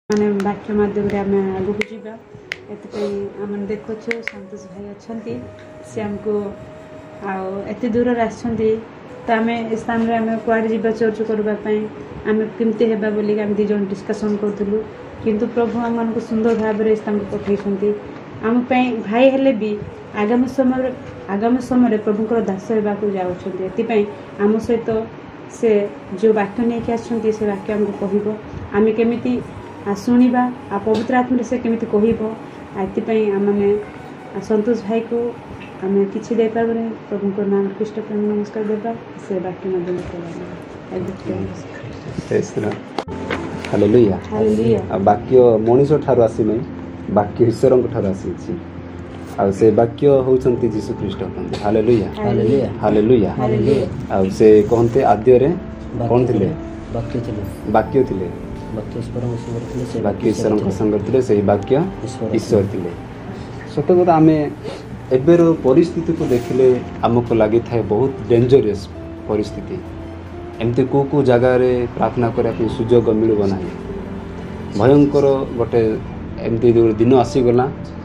माने वाक्य माध्यम आम आगे जावा आम देखु संतोष भाई अच्छा सी आमको आते दूर आसते तो आम स्थान में आम कड़े जा चर्च करवाई आम केमती है बोलिक आम दीज डिस्कसन करूँ किंतु प्रभु आम को सुंदर भाव में स्थान को पठे आम भाई हेले भी आगामी समय प्रभुंर दास होगा जाऊँगी आम सहित से जो वाक्य नहीं आसुँच से वाक्य आमको कह आम केमी शुणा आ पवित्र आत्मा से केमी कहपाई आमने संतोष भाई को आम कि दे पारे प्रभु नाम कृष्ण प्रेम नमस्कार देवा से वाक्य माध्यम हालेलुया वाक्य मनीष ठार आसी नहीं वाक्य ईश्वर ठार आसी से वाक्य होउछंती यीशु ख्रीष्ट हालेलुया हालेलुया आ से कहते आद्य रे कोन थिले वाक्य थिले वाक्य ईश्वर संग थिले से वाक्य ईश्वर थिले सत कथा आम एबेर परिस्थिति को देखिले आमको लगी था बहुत डेंजरस परिस्थिति एमती को जगह रे प्रार्थना करने सुजोग मिलब ना भयंकर गोटे एमती दिन आसीगला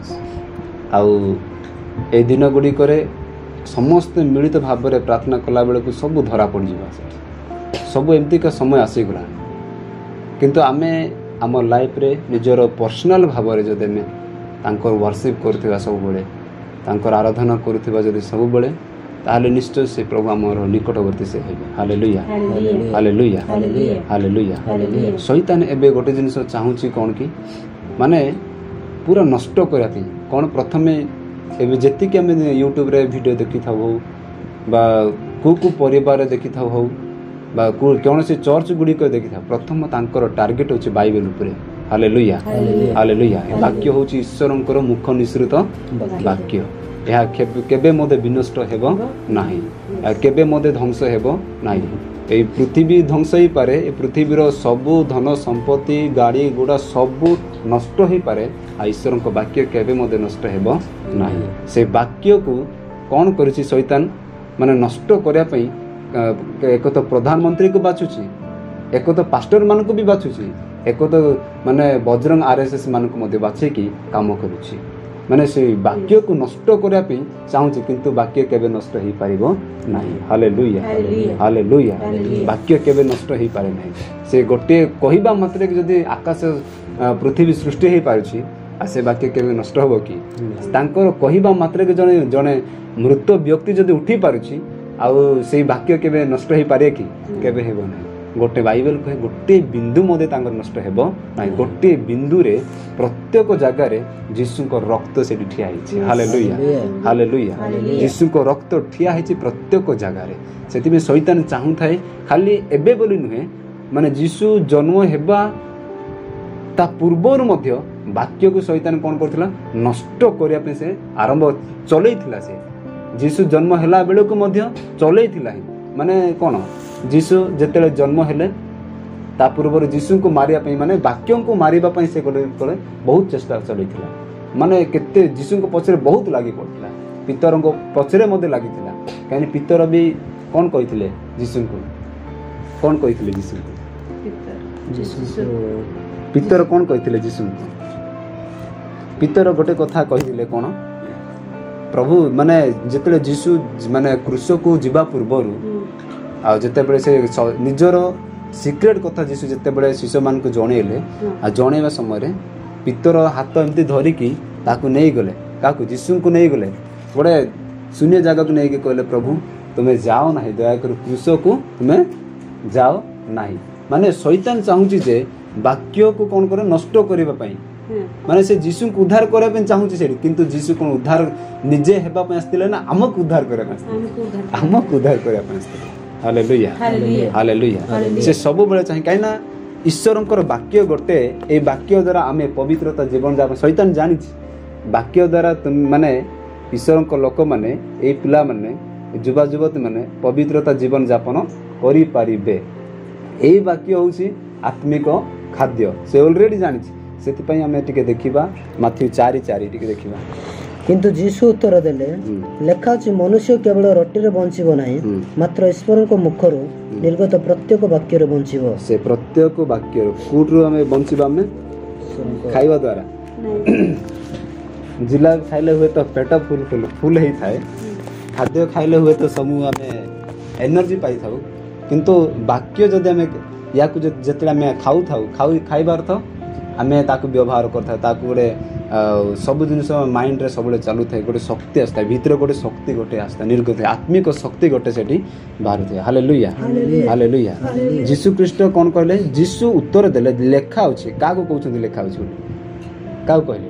आउ ए दिन गुड़िक समस्त मिलित भाव में प्रार्थना कला बेलू सब धरा पड़ जा सब एमती का समय आसीगला किंतु आमे आम लाइफ रे निजर पर्सनल भाव में जदि आम वर्शिप कर सब बेले आराधना करुवा जदि सब बेले ताहले निश्चय से प्रभु आमर निकटवर्ती से हेबे हालेलुया हालेलुया हालेलुया शैतान एबे गोटे जिनिस चाहूची कौन कि माने पूरा नष्ट करा कौन प्रथम एबे जेति कि आमे यूट्यूब रे वीडियो देखि था हो बा को परिवार देखि था हो बा कौन से चर्च गुडी को देखि था प्रथम तांकर टार्गेट होची बाइबल ऊपर हालेलुया हालेलुया वाक्य होची ईश्वरंकर मुख निसृत वाक्य यह केबे मदे विनष्ट हेबो नाही केबे मदे ध्वंस हेबो नाही ए पृथ्वी ध्वंस ही पारे ए पृथ्वीर सबु धन संपत्ति गाड़ी गुड़ा सबु नष्ट ही पारे आ ईश्वर को वाक्य केबे मदे नष्ट हेबो नाही से वाक्य को कौन करिछि शैतान माने नष्ट करिया पई एक तो प्रधानमंत्री को बाछुछि एक तो पास्टर मान को भी बाछुछि एक तो माने बजरंग आरएसएस मान को मदे बाछे की काम करुछि माने से वाक्य को नष्ट करिया पई चाहूछि किंतु वाक्य केबे नष्ट ही पारिबो नाही हालेलुया हालेलुया वाक्य केबे नष्ट ही पारे नाही से गोटे कहिबा मात्रे कि जदी आकाश पृथ्वी सृष्टि ही पारुछि आ से वाक्य केबे नष्ट होबो कि तांकर कहिबा मात्रे कि जने जने मृत व्यक्ति जदी उठी पारुछि आ से वाक्य केबे नष्ट ही पारे कि केबे हेबो नाही गोटे बाइबल कहे गोटे बिंदु मदे तांगर नष्ट हेबो नाही गोटे बिंदु रे प्रत्येक जगह रे यीशु को रक्त से ठिया हिची हालेलुया हालेलुया यीशु को रक्त ठिया हिची प्रत्येक जगह रे सेति में शैतान चाहू थाए खाली एबे बोली नुहे माने यीशु जन्म हेबा ता पूर्वर मध्य वाक्य को शैतान कोन करथिला नष्ट करिया पे से आरंभ चलैथिला से यीशु जन्म हैला बेले को मध्य चलैथिला माने कोन यीशु जेतेले जन्म हेले ता पूर्व यीशु को मारिया पई माने वाक्यों को मारिबा पई से कोले बहुत चेष्टा चलैथिला माने केते यीशु को पछरे बहुत लागि पड़थिला पितर को पछरे मध्ये लागिथिला कानी पितर भी कोन कहिथिले यीशु को कोन कहिथिले यीशु को पितर कोन कहिथिले यीशु को पितर गोटे कथा कहिथिले कोन प्रभु माने जेतेले यीशु माने क्रूस को जिबा पूर्वरु आ जते बळे से निजर सीक्रेट कथा जीसु जते बळे शिष्य मान को जणेले आ जणेबा समय रे पितर हाथ एमती धरि की ताकू नै गले काकू जीसु को नै गले बड़े शून्य जगह को नै के कहले प्रभु तुम्हें जाओ नाही दया कर क्रूस को तुम्हें जाओ नाही माने शैतान चाहूची जे वाक्य को कोन करे नष्ट करबा पई माने से जीसु को उद्धार करे पे चाहूची से किंतु जीसु कोन उद्धार निजे हेबा पे आस्तिले ना हमक उद्धार करे पे हमक उद्धार करे पे आस्तिले हालेलुया हालेलुया से सब बेले चाहे कहीं ईश्वरंकर वाक्य गोटे ए वाक्य द्वारा आमे पवित्रता जीवन जापन शैतान जानी वाक्य द्वारा माने ईश्वरंकर लोक माने ए पिला माने युवा युवती माने पवित्रता जीवन जापन करि पारिबे ए वाक्य होउसी आत्मिक खाद्य से ऑलरेडी जानी सेति पई आमे टिके देखिबा माथ्यू 4:4 टिके देखिबा किंतु जीशु उत्तर देले लेखा अछि मनुष्य केवल रोटी रे बंचिबो नाही मात्र ईश्वर को मुखरो निर्गत प्रत्येक वाक्य रे बंचिबो से प्रत्येक वाक्य कोठरो हमें बंचिबा में ଖାଇବା ଦ୍ୱାରା ଜିଲାପି ଖାଇଲେ ହୁଏ ତ ପେଟ ଫୁଲ ହେଇଥାଏ, ଖାଦ୍ୟ ଖାଇଲେ ହୁଏ ତ ସବୁ ଆମେ ଏନର୍ଜି ପାଇଥାଉ, କିନ୍ତୁ ବାକ୍ୟ ଯଦି ଆମେ ୟାକୁ ଯେତେବେଳେ ଆମେ ଖାଇବା ଅର୍ଥ ଆମେ ତାକୁ ବ୍ୟବହାର କରିଥାଉ, ତାକୁ ଗୋଟେ ସବୁ ଜିନିଷ ମାଇଣ୍ଡରେ ସବୁବେଳେ ଚାଲୁଥାଏ, ଗୋଟେ ଶକ୍ତି ଆସିଥାଏ, ଭିତରେ ଗୋଟେ ଶକ୍ତି ଗୋଟେ ଆସିଥାଏ, ନିର୍ଗତ ଆତ୍ମିକ ଶକ୍ତି ଗୋଟେ ସେଠି ବାହାରୁଥାଏ। Hallelujah hallelujah. ଯୀଶୁ ଖ୍ରୀଷ୍ଟ କ'ଣ କହିଲେ? ଯୀଶୁ ଉତ୍ତର ଦେଲେ, ଲେଖା ଅଛି। କାହାକୁ କହୁଛନ୍ତି ଲେଖା ଅଛି ବୋଲି? କାହାକୁ କହିଲେ?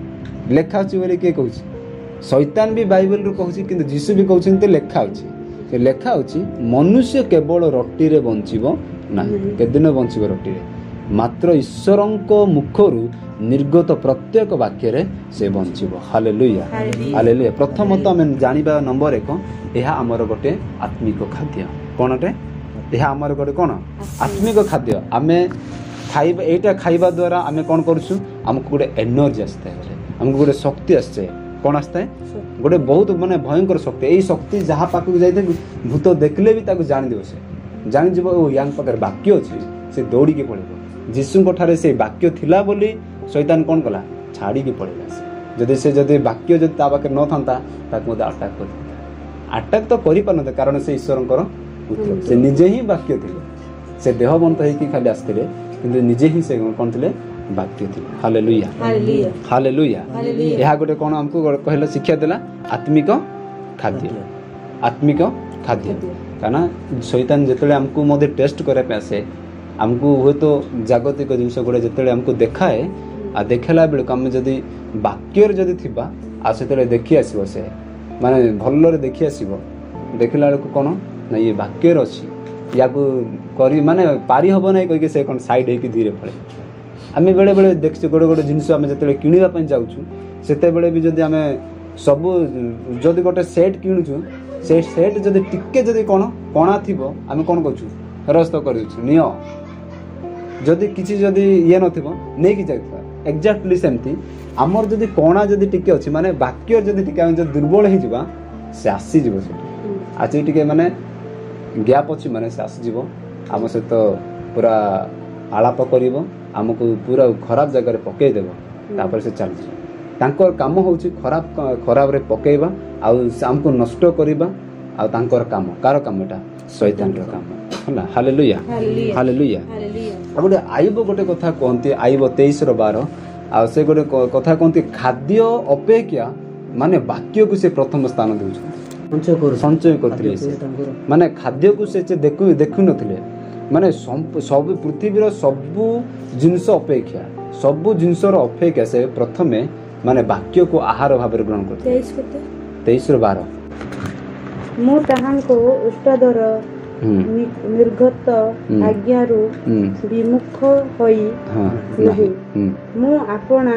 ଲେଖା ଅଛି ବୋଲି କିଏ କହୁଛି? ଶୈତାନ ବି ବାଇବେଲରୁ କହୁଛି, କିନ୍ତୁ ଯୀଶୁ ବି କହୁଛନ୍ତି ଲେଖା ଅଛି। ସେ ଲେଖା ଅଛି, ମନୁଷ୍ୟ କେବଳ ରୁଟିରେ ବଞ୍ଚିବ ନାହିଁ। କେତେଦିନ ବଞ୍ଚିବ ରୁଟିରେ? ମାତ୍ର ଈଶ୍ୱରଙ୍କ ମୁଖରୁ ନିର୍ଗତ ପ୍ରତ୍ୟେକ ବାକ୍ୟରେ ସେ ବଞ୍ଚିବ। Hallelujah hallelujah. ପ୍ରଥମତଃ ଆମେ ଜାଣିବା ନମ୍ବର 1, ଏହା ଆମର ଗୋଟେ ଆତ୍ମିକ ଖାଦ୍ୟ। କ'ଣଟେ? ଏହା ଆମର ଗୋଟେ କ'ଣ? ଆତ୍ମିକ ଖାଦ୍ୟ। ଆମେ ଖାଇବା, ଏଇଟା ଖାଇବା ଦ୍ୱାରା ଆମେ କ'ଣ କରୁଛୁ? ଆମକୁ ଗୋଟେ ଏନର୍ଜି ଆସିଥାଏ, ଆମକୁ ଗୋଟେ ଶକ୍ତି ଆସିଥାଏ। କ'ଣ ଆସିଥାଏ? ଗୋଟେ ବହୁତ ମାନେ ଭୟଙ୍କର ଶକ୍ତି। ଏଇ ଶକ୍ତି ଯାହା ପାଖକୁ ଯାଇଥାଏ, ଭୂତ ଦେଖିଲେ ବି ତାକୁ ଜାଣିଦେବ, ସେ ଜାଣିଯିବ ଓ ୟାଙ୍କ ପାଖରେ ବାକ୍ୟ ଅଛି, ସେ ଦୌଡ଼ିକି ପଳେଇବ। ଯୀଶୁଙ୍କ ଠାରେ ସେ ବାକ୍ୟ ଥିଲା ବୋଲି ଶୈତାନ କ'ଣ କଲା? ଛାଡ଼ିକି ପଳେଇଲା। ସେ ଯଦି ବାକ୍ୟ ଯଦି ତା ପାଖରେ ନଥାନ୍ତା, ତାକୁ ମଧ୍ୟ ଆଟାକ୍ କରିଥାନ୍ତା। ଆଟାକ୍ ତ କରିପାରିନଥାନ୍ତା, କାରଣ ସେ ଈଶ୍ୱରଙ୍କର ପୁତ୍ର, ସେ ନିଜେ ହିଁ ବାକ୍ୟ ଥିଲେ। ସେ ଦେହବନ୍ତ ହେଇକି ଖାଲି ଆସିଥିଲେ, କିନ୍ତୁ ନିଜେ ହିଁ ସେ କ'ଣ ଥିଲେ? ବାକ୍ୟ ଥିଲେ। Hallelujah hallelujah. ଏହା ଗୋଟେ କ'ଣ ଆମକୁ କହିଲା? ଶିକ୍ଷା ଦେଲା ଆତ୍ମିକ ଖାଦ୍ୟ। ଆତ୍ମିକ ଖାଦ୍ୟ। କାରଣ ଶୈତାନ ଯେତେବେଳେ ଆମକୁ ମଧ୍ୟ ଟେଷ୍ଟ କରିବା ପାଇଁ ଆସେ, ଆମକୁ ହୁଏତ ଜାଗତିକ ଜିନିଷ ଗୁଡ଼ା ଯେତେବେଳେ ଆମକୁ ଦେଖାଏ, ଆଉ ଦେଖାଇଲା ବେଳକୁ ଆମେ ଯଦି ବାକ୍ୟରେ ଯଦି ଥିବା, ଆଉ ସେତେବେଳେ ଦେଖି ଆସିବ, ସେ ମାନେ ଭଲରେ ଦେଖି ଆସିବ। ଦେଖିଲା ବେଳକୁ କ'ଣ ନା ଇଏ ବାକ୍ୟରେ ଅଛି, ୟାକୁ କରି ମାନେ ପାରି ହେବ ନାହିଁ କହିକି ସେ କ'ଣ ସାଇଡ୍ ହେଇକି ଧୀରେ ପଳେଇବ। ଆମେ ବେଳେବେଳେ ଦେଖିଛୁ ଗୋଟେ ଜିନିଷ ଆମେ ଯେତେବେଳେ କିଣିବା ପାଇଁ ଯାଉଛୁ, ସେତେବେଳେ ବି ଯଦି ଆମେ ସବୁ ଯଦି ଗୋଟେ ସେଟ୍ କିଣୁଛୁ, ସେ ସେଟ୍ ଯଦି ଟିକେ ଯଦି କ'ଣ କଣା ଥିବ, ଆମେ କ'ଣ କରୁଛୁ? ଫେରସ୍ତ କରିଦେଉଛୁ, ନିଅ। ଯଦି କିଛି ଯଦି ଇଏ ନଥିବ, ନେଇକି ଯାଇଥିବା। ଏକ୍ଜାକ୍ଟଲି ସେମିତି ଆମର ଯଦି କଣା ଯଦି ଟିକେ ଅଛି, ମାନେ ବାକ୍ୟ ଯଦି ଟିକେ ଆମେ ଯଦି ଦୁର୍ବଳ ହେଇଯିବା, ସେ ଆସିଯିବ ସେଠି। ଆଜି ଟିକେ ମାନେ ଗ୍ୟାପ୍ ଅଛି, ମାନେ ସେ ଆସିଯିବ, ଆମ ସହିତ ପୁରା ଆଳାପ କରିବ, ଆମକୁ ପୁରା ଖରାପ ଜାଗାରେ ପକେଇଦେବ, ତାପରେ ସେ ଚାଲିଯିବ। ତାଙ୍କର କାମ ହେଉଛି ଖରାପରେ ପକେଇବା, ଆଉ ଆମକୁ ନଷ୍ଟ କରିବା, ଆଉ ତାଙ୍କର କାମ। କାହାର କାମ ଏଟା? ଶୈତାନର କାମ ହେଲା। Hallelujah hallelujah. ଆଉ ଗୋଟେ ଆଇବ ଗୋଟେ କଥା କୁହନ୍ତି, ଆଇବ 23:12, ଆଉ ସେ ଗୋଟେ କଥା କୁହନ୍ତି, ଖାଦ୍ୟ ଅପେକ୍ଷା ମାନେ ବାକ୍ୟକୁ ସେ ପ୍ରଥମ ସ୍ଥାନ ଦେଉଛନ୍ତି, ସଞ୍ଚୟ କରୁଥିଲେ। ମାନେ ଖାଦ୍ୟକୁ ସେ ଦେଖୁନଥିଲେ, ମାନେ ସବୁ ପୃଥିବୀର ସବୁ ଜିନିଷ ଅପେକ୍ଷା, ସବୁ ଜିନିଷର ଅପେକ୍ଷା ସେ ପ୍ରଥମେ ମାନେ ବାକ୍ୟକୁ ଆହାର ଭାବରେ ଗ୍ରହଣ କରୁଥିଲେ। 23:12। ମୁଁ ତାହାଙ୍କୁ ଉଷ୍ଟାଦର ନିର୍ଗତ ଆଜ୍ଞାରୁ ବିମୁଖ ହୋଇ ନାହିଁ। ମୁଁ ଆପଣା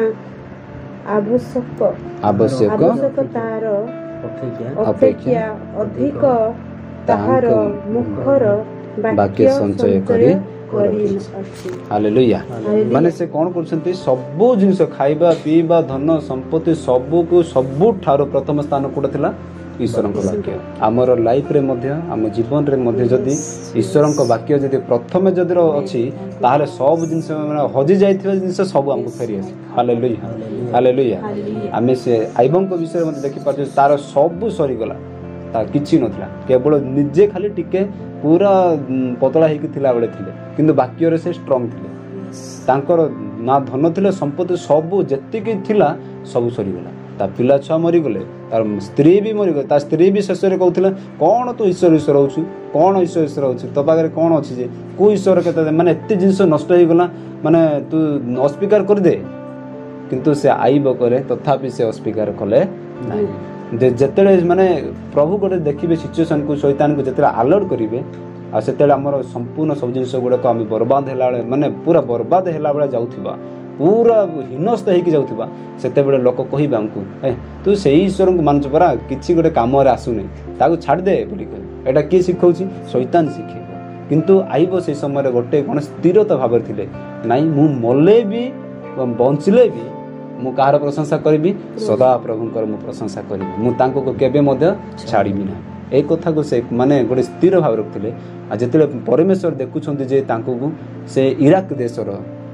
ଆବଶ୍ୟକତାର ଅପେକ୍ଷା ଅଧିକ ତାହାର ମୁଖର ବାକ୍ୟ ସଞ୍ଚୟ କରି କରିଅଛି। ହାଲେଲୁୟା। ମାନେ ସେ କ'ଣ କରୁଛନ୍ତି? ସବୁ ଜିନିଷ, ଖାଇବା ପିଇବା, ଧନ ସମ୍ପତ୍ତି, ସବୁଠାରୁ ପ୍ରଥମ ସ୍ଥାନ କୋଉଟା ଥିଲା? ଈଶ୍ୱରଙ୍କ ବାକ୍ୟ। ଆମର ଲାଇଫରେ ମଧ୍ୟ, ଆମ ଜୀବନରେ ମଧ୍ୟ ଯଦି ଈଶ୍ୱରଙ୍କ ବାକ୍ୟ ଯଦି ପ୍ରଥମେ ଯଦି ଅଛି, ତାହେଲେ ସବୁ ଜିନିଷ ମାନେ ହଜି ଯାଇଥିବା ଜିନିଷ ସବୁ ଆମକୁ ଫେରିଆସେ। Hallelujah hallelujah. ଆମେ ସେ ଆଇବଙ୍କ ବିଷୟରେ ମଧ୍ୟ ଦେଖିପାରୁଛୁ, ତାର ସବୁ ସରିଗଲା, ତା କିଛି ନଥିଲା, କେବଳ ନିଜେ ଖାଲି ଟିକେ ପୁରା ପତଳା ହେଇକି ଥିଲା ବେଳେ ଥିଲେ, କିନ୍ତୁ ବାକ୍ୟରେ ସେ ଷ୍ଟ୍ରଙ୍ଗ ଥିଲେ। ତାଙ୍କର ନା ଧନ ଥିଲା, ସମ୍ପତ୍ତି ସବୁ ଯେତିକି ଥିଲା ସବୁ ସରିଗଲା। ତା ପିଲା ଛୁଆ ମରିଗଲେ, ତାର ସ୍ତ୍ରୀ ବି ମରିଗଲେ। ତା ସ୍ତ୍ରୀ ବି ଶେଷରେ କହୁଥିଲା, କ'ଣ ତୁ ଈଶ୍ୱର ହେଉଛୁ? କ'ଣ ଈଶ୍ୱର ହେଉଛୁ? ତୋ ପାଖରେ କ'ଣ ଅଛି ଯେ? କେଉଁ ଈଶ୍ୱର କେତେ? ମାନେ ଏତେ ଜିନିଷ ନଷ୍ଟ ହେଇଗଲା, ମାନେ ତୁ ଅସ୍ୱୀକାର କରିଦେ। କିନ୍ତୁ ସେ ଆଇବ କଲେ, ତଥାପି ସେ ଅସ୍ୱୀକାର କଲେ ନାହିଁ। ଯେତେବେଳେ ମାନେ ପ୍ରଭୁ ଗୋଟେ ଦେଖିବେ ସିଚୁଏସନକୁ, ଶୈତାନକୁ ଯେତେବେଳେ ଆଲର୍ଟ କରିବେ, ଆଉ ସେତେବେଳେ ଆମର ସମ୍ପୂର୍ଣ୍ଣ ସବୁ ଜିନିଷ ଗୁଡ଼ାକ ଆମେ ବର୍ବାଦ ହେଲା ବେଳେ, ମାନେ ପୁରା ବର୍ବାଦ ହେଲା ବେଳେ ଯାଉଥିବା, ପୁରା ହୀନସ୍ଥ ହେଇକି ଯାଉଥିବା, ସେତେବେଳେ ଲୋକ କହିବେ ଆମକୁ, ତୁ ସେଇ ଈଶ୍ୱରଙ୍କୁ ମାନୁଛୁ ପରା, କିଛି ଗୋଟେ କାମରେ ଆସୁନି, ତାକୁ ଛାଡ଼ିଦେ ବୋଲି କହିବେ। ଏଇଟା କିଏ ଶିଖଉଛି? ଶୈତାନ ଶିଖେଇବ। କିନ୍ତୁ ଆଇବ ସେଇ ସମୟରେ ଗୋଟେ କ'ଣ ସ୍ଥିରତା ଭାବରେ ଥିଲେ, ନାଇଁ ମୁଁ ମଲେ ବି ବଞ୍ଚିଲେ ବି ମୁଁ କାହାର ପ୍ରଶଂସା କରିବି? ସଦା ପ୍ରଭୁଙ୍କର ମୁଁ ପ୍ରଶଂସା କରିବି, ମୁଁ ତାଙ୍କୁ କେବେ ମଧ୍ୟ ଛାଡ଼ିବି ନାହିଁ। এই কথাକୁ ସେ ମାନେ ଗୋଟେ ସ୍ଥିର ଭାବରେ ରଖିଥିଲେ। ଆଉ ଯେତେବେଳେ ପରମେଶ୍ୱର ଦେଖୁଛନ୍ତି ଯେ ତାଙ୍କୁ ସେ ଇରାକ ଦେଶର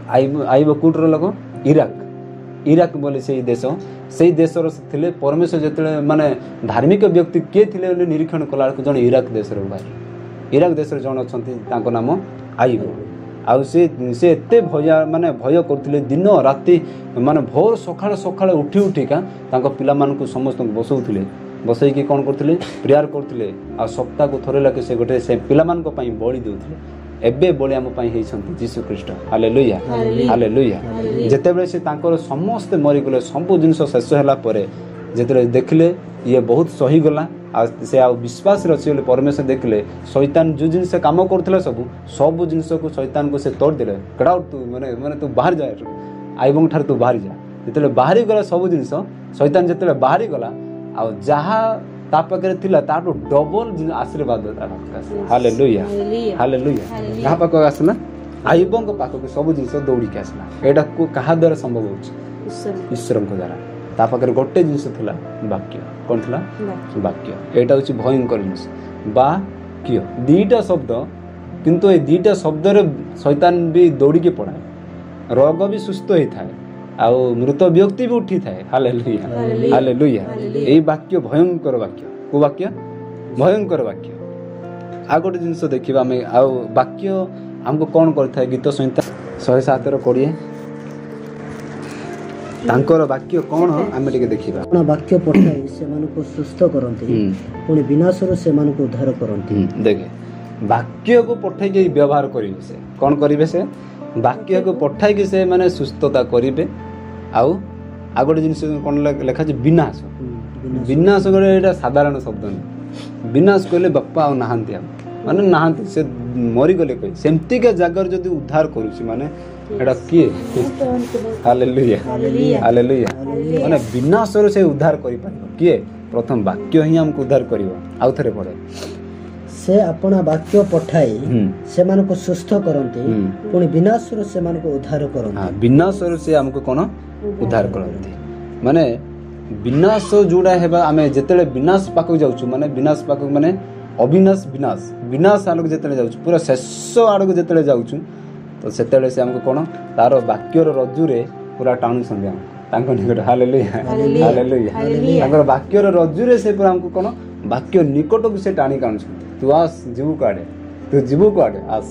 आइब कोटर लोक इराक इराक बोले से देशर थे परमेश्वर जो माने धार्मिक व्यक्ति किए थे निरीक्षण कला जन इराक देशर बाहर इराक देश जन अच्छा नाम आइब आउ से एते भय माने भय करते दिन राति माने भोर सकाळ सकाळ उठी उठिका पिला मानकु समस्त बसौले बसैकी कौन करते प्रेयर करते आ सप्ताह को थरे लाके से गोटे से पिला मानक पई बलि देउथिले एबे बलि आम पई हेइछंती यीशु ख्रीष्ट हालेलुया हालेलुया जेतेबेले से तांकर समस्त मरि गले सब जिनस शेष होला परे जेतेबेले देखले ये बहुत सही गला आ से आ विश्वास रछि बोले परमेश्वर देखले शैतान जो जिनस काम करथले सब जिनस को शैतान को से तोड़ देले कड़ा तू माने माने तू बाहर जा आइबंग ठार तू बाहर जा जेतेबेले बाहरी गला सब जिनस शैतान जेतेबेले बाहरी गला आ जहा ता पाखरे थिला ताटो डबल आशीर्वाद हालेलुया हालेलुया कहा पाख आसला आइबंग पाख को सब जिनस दौड़ी के आसला एटा को कहा द्वारा संभव होछि ईश्वर को द्वारा ता पाखरे गोटे जिनस थिला वाक्य कोन थिला वाक्य एटा होछि भयंकर जिनस वाक्य दीटा शब्द किंतु ए दीटा शब्द रे शैतान भी दौड़ी के पड़ाए रोग भी सुस्थ होई थाए आउ मृत व्यक्ति भी उठी थाए हालेलुया हालेलुया एई वाक्य भयंकर वाक्य को वाक्य भयंकर वाक्य आ गोटे जिनस देखिबा हमें आउ वाक्य हमको कौन करथाय गीत संहिता 107 रो 20 तांकर वाक्य कौन आमे टिके देखिबा अपना वाक्य पठाई से मानको सुस्थ करंती पुनी विनाशरो से मानको उद्धार करंती देखे वाक्य को पठाई के व्यवहार करिवे से कौन करिवे से वाक्य को पठाई के से माने सुस्थता करिवे आउ आगोटे जिनस कोन लेखा जे विनाश विनाश गरे एटा साधारण शब्द न विनाश कहले बापा आ नहांती माने नहांती से मरि गले कहि सेमती के जागर जदी उद्धार करूसी माने एटा किए हालेलुया हालेलुया माने विनाश रे से उद्धार करि पारिबो किए प्रथम वाक्य ही हमको उद्धार करिवो आउ थरे पड़े से अपना वाक्य पठाई से मानको सुस्थ करंती पुनी विनाश रो से मानको उद्धार करंती हां विनाश रो से हमको कोन उद्धार करंती माने विनाश जोड़ा हेबा आमे जेतेले विनाश पाको जाउछु माने विनाश पाको माने अविनाश विनाश विनाश आलोक जेतेले जाउछु पूरा शेष आडक जेतेले जाउछु तो सेतेले से हमको कोन तारो वाक्य रो रज्जु रे पूरा टाणु संगे तांको निकट हालेलुया हालेलुया तांको वाक्य रो रज्जु रे से पूरा हमको कोन वाक्य निकट को से टाणी काणु तू आस जीवु काडे तू जीवु काडे आस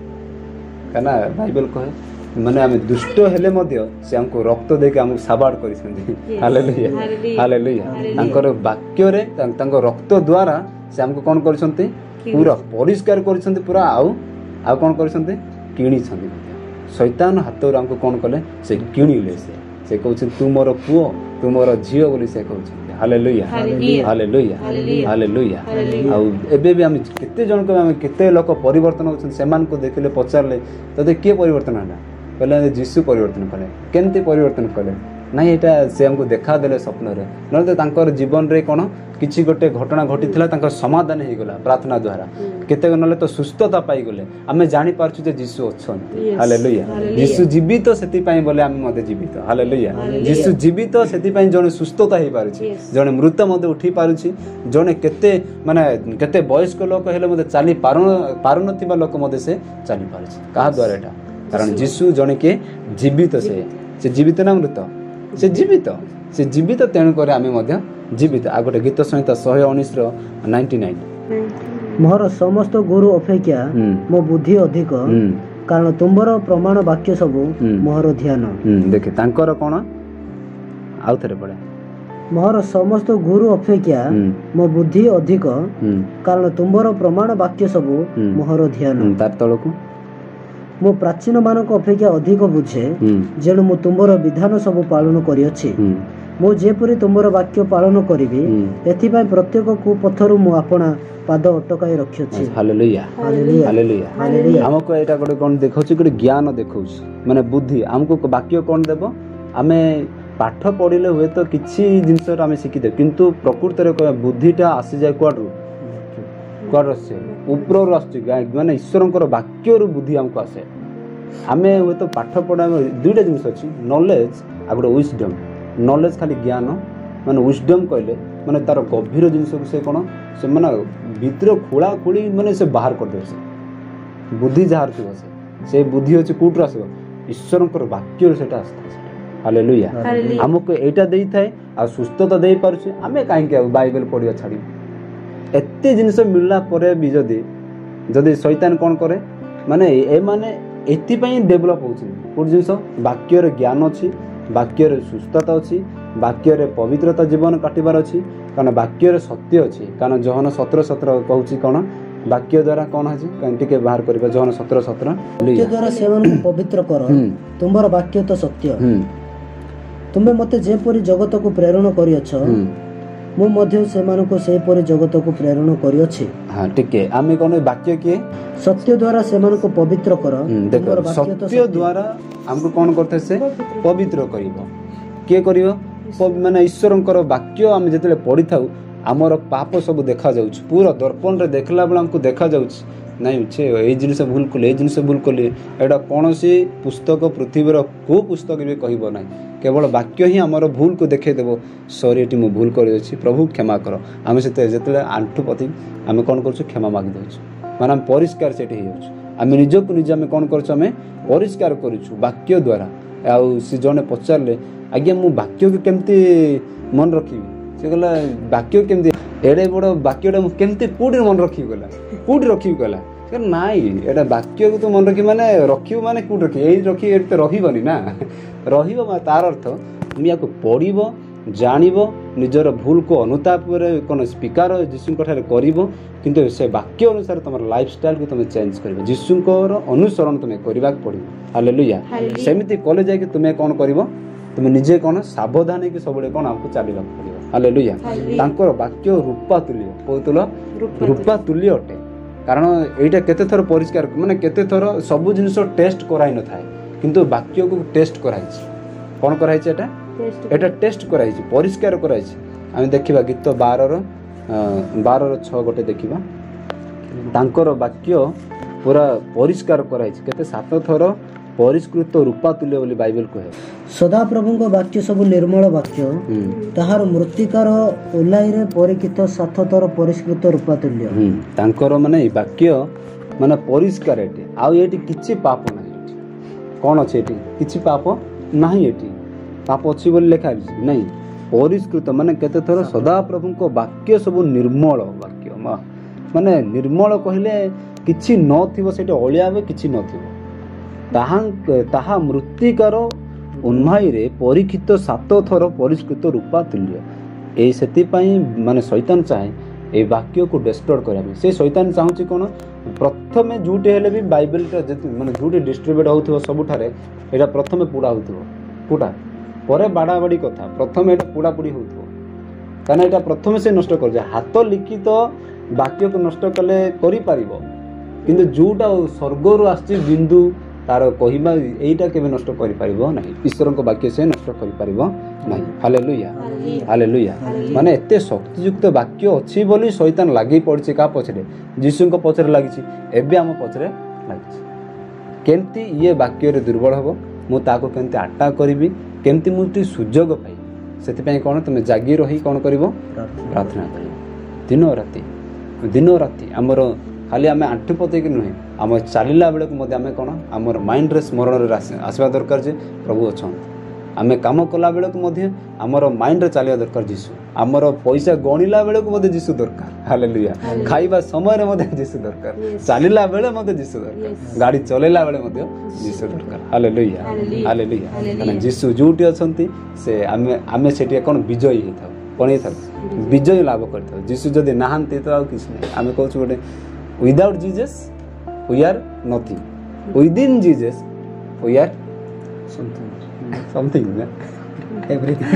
कना बाइबल कहे माने आमे दुष्ट हेले मध्य से हमको रक्त देके हमको साबाड करिसंदी हालेलुया हालेलुया तांकर वाक्य रे तांको रक्त द्वारा से हमको कोन करिसंती पूरा परिष्कार करिसंती पूरा आउ कोन करिसंती किणी छंदी शैतान हाथ रे हमको कोन कले से किणीले से कहउछ तू मोर पुओ तू मोर झियो बोली से कहउछ हालेलुया हालेलुया हालेलुया आ एबे भी हम केते जन को हम केते लोक परिवर्तन होछन सेमान को देखले पचारले तते के परिवर्तन हला कहले यीशु परिवर्तन कले केनते परिवर्तन कले नहीं एटा से हमको देखा देले स्वप्न रे न तो तांकर जीवन रे कोन किछि गोटे घटना घटी थिला तांकर समाधान हे गेला प्रार्थना द्वारा केते नले तो सुस्थता पाई गले हमें जानि पारछु जे यीशु अछन हालेलुया यीशु जीवित सेति पई बोले हम मते जीवित हालेलुया यीशु जीवित सेति पई जने सुस्थता हे पारुछि जने मृत मते उठी पारुछि जने केते माने केते वयस्क लोक हेले मते चाली पारुनथिबा लोक मते से चाली पारुछि कहा द्वारा एटा कारण यीशु जने के जीवित से जीवित ना मृत से जीवित तेणु करे आमे मध्य जीवित आ गोटे गीत संहिता 119 रो 99 मोर समस्त गुरु अपेक्षा मो बुद्धि अधिक कारण तुमरो प्रमाण वाक्य सब मोर ध्यान देखे तांकर कोन आउ थरे पड़े मोर समस्त गुरु अपेक्षा मो बुद्धि अधिक कारण तुमरो प्रमाण वाक्य सब मोर ध्यान तार तळकु मो प्राचीन मानक अपेक्षा अधिक बुझे जेणु मु तुमरो विधान सब पालन करियछि मो जेपरि तुमरो वाक्य पालन करिबी एथिपाई प्रत्येक को पथरु मु आपना पाद अटकाई रखियछि हालेलुया हालेलुया हालेलुया हमको एटा गोटे कोन देखौछि गोटे ज्ञान देखौछि माने बुद्धि हमको वाक्य कोन देबो हमें पाठ पढिले हुए तो किछि जिंस हमें शिखि दे किंतु प्रकृति रे बुद्धिटा आसी जाय क्वाडरु से ऊपर आसछि माने ईश्वरंकर वाक्य रो बुद्धि हमको आसे हमें हुए तो पाठ पढ़ा दुईटा जिनिस अछि नॉलेज आ गोटे विजडम नॉलेज खाली ज्ञान माने विजडम कहले माने तार गभीर जिनिस को से कोन से माने भीतर खोला खोली माने से बाहर कर दे से बुद्धि जार थी से बुद्धि अछि कोट आसो ଈଶ୍ୱରଙ୍କର ବାକ୍ୟରୁ ସେଇଟା ଆସିଥାଏ। ହାଲେଲୁୟା। ହାଲେଲୁୟା। ଆମକୁ ଏଇଟା ଦେଇଥାଏ ଆଉ ସୁସ୍ଥତା ଦେଇପାରୁଛି, ଆମେ କାହିଁକି ଆଉ ବାଇବେଲ ପଢ଼ିବା ଛାଡ଼ିବୁ? ଏତେ ଜିନିଷ ମିଳିଲା ପରେ ବି ଯଦି ଶୈତାନ କ'ଣ କରେ, ମାନେ ଏମାନେ ଏଥିପାଇଁ ଡେଭଲପ୍ ହେଉଛନ୍ତି। ଗୋଟେ ଜିନିଷ ବାକ୍ୟରେ ଜ୍ଞାନ ଅଛି, ବାକ୍ୟରେ ସୁସ୍ଥତା ଅଛି, ବାକ୍ୟରେ ପବିତ୍ରତା ଜୀବନ କାଟିବାର ଅଛି, କାରଣ ବାକ୍ୟରେ ସତ୍ୟ ଅଛି। କାରଣ ଜହନ 17:17 କହୁଛି କ'ଣ, ବାକ୍ୟ ଦ୍ୱାରା କ'ଣ ଅଛି ଟିକେ ବାହାର କରିବା। ଜହନ 17:17 ବାକ୍ୟ ଦ୍ୱାରା ସେମାନଙ୍କୁ ପବିତ୍ର କର, ତୁମର ବାକ୍ୟ ତ ସତ୍ୟ। ତୁମେ ମୋତେ ଯେପରି ଜଗତକୁ ପ୍ରେରଣ କରିଅଛ, ମୁଁ ମଧ୍ୟ ସେମାନଙ୍କୁ ସେହିପରି ଜଗତକୁ ପ୍ରେରଣ କରିଅଛି। ହଁ ଟିକେ ଆମେ କ'ଣ ବାକ୍ୟ କିଏ? ସତ୍ୟ ଦ୍ୱାରା ସେମାନଙ୍କୁ ପବିତ୍ର କର। ଦେଖ, ସତ୍ୟ ଦ୍ୱାରା ଆମକୁ କ'ଣ କରିଥାଏ? ସେ ପବିତ୍ର କରିବ। କିଏ କରିବ? ମାନେ ଈଶ୍ୱରଙ୍କର ବାକ୍ୟ ଆମେ ଯେତେବେଳେ ପଢ଼ିଥାଉ ଆମର ପାପ ସବୁ ଦେଖାଯାଉଛି। ପୁରା ଦର୍ପଣରେ ଦେଖିଲା ବେଳେ ଆମକୁ ଦେଖାଯାଉଛି, ନାଇଁ ସେ ଏଇ ଜିନିଷ ଭୁଲ କଲେ, ଏଇ ଜିନିଷ ଭୁଲ କଲେ। ଏଇଟା କୌଣସି ପୁସ୍ତକ ପୃଥିବୀର କେଉଁ ପୁସ୍ତକ ବି କହିବ ନାହିଁ। କେବଳ ବାକ୍ୟ ହିଁ ଆମର ଭୁଲକୁ ଦେଖାଇଦେବ। ସରି, ଏଠି ମୁଁ ଭୁଲ କରିଦେଉଛି, ପ୍ରଭୁ କ୍ଷମା କର। ଆମେ ଯେତେବେଳେ ଆଣ୍ଠୁ ପତି ଆମେ କ'ଣ କରୁଛୁ? କ୍ଷମା ମାଗି ଦେଉଛୁ। ମାନେ ଆମେ ପରିଷ୍କାର ସେଠି ହେଇଯାଉଛୁ। ଆମେ ନିଜକୁ ନିଜେ ଆମେ କ'ଣ କରୁଛୁ? ଆମେ ପରିଷ୍କାର କରୁଛୁ ବାକ୍ୟ ଦ୍ୱାରା। ଆଉ ସେ ଜଣେ ପଚାରିଲେ, ଆଜ୍ଞା ମୁଁ ବାକ୍ୟକୁ କେମିତି ମନେ ରଖିବି? ସେ କହିଲା, ବାକ୍ୟ କେମିତି ଏଡ଼େ ବଡ଼ ବାକ୍ୟଟା ମୁଁ କେମିତି କେଉଁଠି ମନେ ରଖିବି? ଗଲା କେଉଁଠି ରଖିବି? କହିଲା ନାଇଁ, ଏଇଟା ବାକ୍ୟକୁ ତୁ ମନେ ରଖିବି, ମାନେ ରଖିବୁ ମାନେ କେଉଁଠି ରଖିବି? ଏଇ ରଖିବି, ଏଠି ତ ରହିବନି ନା। ରହିବ ତାର ଅର୍ଥ তুমি ୟାକୁ ପଢ଼ିବ, ଜାଣିବ, ନିଜର ଭୁଲକୁ ଅନୁତାପରେ କ'ଣ ସ୍ୱୀକାର ଯୀଶୁଙ୍କ ଠାରେ କରିବ। କିନ୍ତୁ ସେ ବାକ୍ୟ ଅନୁସାରେ ତୁମର ଲାଇଫଷ୍ଟାଇଲକୁ ତୁମେ ଚେଞ୍ଜ କରିବ। ଯୀଶୁଙ୍କର ଅନୁସରଣ ତୁମେ କରିବାକୁ ପଡ଼ିବ। ହାଲେଲୁୟା। ସେମିତି କଲେ ଯାଇକି ତୁମେ କ'ଣ କରିବ? ତୁମେ ନିଜେ କ'ଣ ସାବଧାନ ହେଇକି ସବୁବେଳେ କ'ଣ ଆମକୁ ଚାଲିବାକୁ ପଡ଼ିବ। ହାଲେଲୁୟା। ତାଙ୍କର ବାକ୍ୟ ରୂପା ତୁଲ୍ୟ, କହୁଥିଲ ରୂପା ତୁଲ୍ୟ ଅଟେ। କାରଣ ଏଇଟା କେତେଥର ପରିଷ୍କାର, ମାନେ କେତେଥର ସବୁ ଜିନିଷ ଟେଷ୍ଟ କରାଇନଥାଏ, କିନ୍ତୁ ବାକ୍ୟକୁ ଟେଷ୍ଟ କରାଇଛି। କ'ଣ କରାଇଛି? ଏଇଟା ଟେଷ୍ଟ କରାଇଛି, ପରିଷ୍କାର କରାଇଛି। ଆମେ ଦେଖିବା ଗୀତ 12:6 ଗୋଟେ ଦେଖିବା। ତାଙ୍କର ବାକ୍ୟ ପୁରା ପରିଷ୍କାର କରାଇଛି। କେତେ? 7 ଥର ପରିଷ୍କୃତ ରୂପା ତୁଲ୍ୟ ବୋଲି ବାଇବେଲ କୁହେ। ସଦାପ୍ରଭୁଙ୍କ ବାକ୍ୟ ସବୁ ନିର୍ମଳ ବାକ୍ୟ, ତାହାର ମୃତ୍ତିକାର ଓଲାଇରେ ପରୀକ୍ଷିତ 7 ଥର ପରିଷ୍କୃତ ରୂପା ତୁଲ୍ୟ। ତାଙ୍କର ମାନେ ଏଇ ବାକ୍ୟ ମାନେ ପରିଷ୍କାର ଏଠି, ଆଉ ଏଠି କିଛି ପାପ ନାହିଁ। ଏଠି କ'ଣ ଅଛି? ଏଠି କିଛି ପାପ ନାହିଁ। ଏଠି ପାପ ଅଛି ବୋଲି ଲେଖା ହେଇଛି ନାଇଁ। ପରିଷ୍କୃତ ମାନେ କେତେଥର? ସଦାପ୍ରଭୁଙ୍କ ବାକ୍ୟ ସବୁ ନିର୍ମଳ ବାକ୍ୟ। ମାନେ ନିର୍ମଳ କହିଲେ କିଛି ନଥିବ, ସେଠି ଅଳିଆ ବି କିଛି ନଥିବ। ତାହା ମୃତ୍ତିକାର ଉନ୍ମାଇରେ ପରୀକ୍ଷିତ 7 ଥର ପରିଷ୍କୃତ ରୂପା ତୁଲ୍ୟ। ଏଇ ସେଥିପାଇଁ ମାନେ ଶୈତାନ ଚାହେଁ এই ବାକ୍ୟକୁ ଡେଷ୍ଟ୍ରୟ କରିବା ପାଇଁ। ସେ ଶୈତାନ ଚାହୁଁଛି କ'ଣ? ପ୍ରଥମେ ଯେଉଁଠି ହେଲେ ବି ବାଇବେଲଟା ମାନେ ଯେଉଁଠି ଡିଷ୍ଟ୍ରିବ୍ୟୁଟ୍ ହେଉଥିବ ସବୁଠାରେ ଏଇଟା ପ୍ରଥମେ ପୋଡ଼ା ହେଉଥିବ। ପୋଡ଼ା ପରେ ବାଡ଼ାବାଡ଼ି କଥା, ପ୍ରଥମେ ଏଇଟା ପୋଡ଼ାପୋଡ଼ି ହେଉଥିବ। କାରଣ ଏଇଟା ପ୍ରଥମେ ସେ ନଷ୍ଟ କରୁଛି। ହାତ ଲିଖିତ ବାକ୍ୟକୁ ନଷ୍ଟ କଲେ କରିପାରିବ, କିନ୍ତୁ ଯେଉଁଟା ସ୍ୱର୍ଗରୁ ଆସିଛି ବିନ୍ଦୁ ତାର କହିବା ଏଇଟା କେବେ ନଷ୍ଟ କରିପାରିବ ନାହିଁ। ଈଶ୍ୱରଙ୍କ ବାକ୍ୟ ସେ ନଷ୍ଟ କରିପାରିବ ନାହିଁ। Hallelujah, hallelujah. ମାନେ ଏତେ ଶକ୍ତିଯୁକ୍ତ ବାକ୍ୟ ଅଛି ବୋଲି ଶୈତାନ ଲାଗି ପଡ଼ିଛି। କାହା ପଛରେ? ଯୀଶୁଙ୍କ ପଛରେ ଲାଗିଛି, ଏବେ ଆମ ପଛରେ ଲାଗିଛି। କେମିତି ଇଏ ବାକ୍ୟରେ ଦୁର୍ବଳ ହେବ, ମୁଁ ତାକୁ କେମିତି ଆଟାକ୍ କରିବି, କେମିତି ମୁଁ ଟିକେ ସୁଯୋଗ ପାଇବି। ସେଥିପାଇଁ କ'ଣ ତୁମେ ଜାଗି ରହି କ'ଣ କରିବ? ପ୍ରାର୍ଥନା କରିବ। ଦିନ ରାତି ଆମର ଖାଲି ଆମେ ଆଣ୍ଠୁ ପତେଇକି ନୁହେଁ, ଆମ ଚାଲିଲା ବେଳକୁ ମଧ୍ୟ ଆମେ କ'ଣ ଆମର ମାଇଣ୍ଡରେ ସ୍ମରଣରେ ଆସିବା ଦରକାର ଯେ ପ୍ରଭୁ ଅଛନ୍ତି। ଆମେ କାମ କଲା ବେଳକୁ ମଧ୍ୟ ଆମର ମାଇଣ୍ଡରେ ଚାଲିବା ଦରକାର ଯୀଶୁ। ଆମର ପଇସା ଗଣିଲା ବେଳକୁ ମଧ୍ୟ ଯୀଶୁ ଦରକାର। ହାଲେଲୁୟା। ଖାଇବା ସମୟରେ ମଧ୍ୟ ଯୀଶୁ ଦରକାର, ଚାଲିଲା ବେଳେ ମଧ୍ୟ ଯୀଶୁ ଦରକାର, ଗାଡ଼ି ଚଲେଇଲା ବେଳେ ମଧ୍ୟ ଯୀଶୁ ଦରକାର। Hallelujah, hallelujah. ମାନେ ଯୀଶୁ ଯୋଉଠି ଅଛନ୍ତି ସେ ଆମେ ସେଠି କ'ଣ ବିଜୟୀ ହେଇଥାଉ। କ'ଣ ହେଇଥାଉ? ବିଜୟ ଲାଭ କରିଥାଉ। ଯୀଶୁ ଯଦି ନାହାନ୍ତି ତ ଆଉ କିଛି ନାହିଁ। ଆମେ କହୁଛୁ ଗୋଟେ without Jesus we are nothing, within Jesus we are something everything.